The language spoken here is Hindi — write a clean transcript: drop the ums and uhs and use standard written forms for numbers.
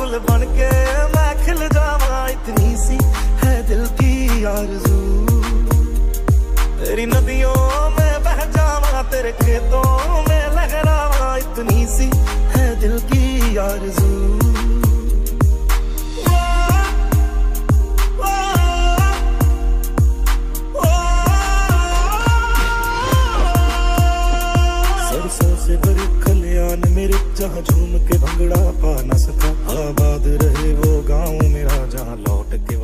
फूल बन के मैं खिल जावा, इतनी सी है दिल की आरज़ू। तेरी नदियों में बह जावा, तेरे खेतों में लहरावा, इतनी सी है दिल की आरज़ू। सरसों से भरी खलियान मेरे, जहाँ झूम के भंगड़ा पा न सका। आबाद रहे वो गाँव मेरा, जहाँ लौट के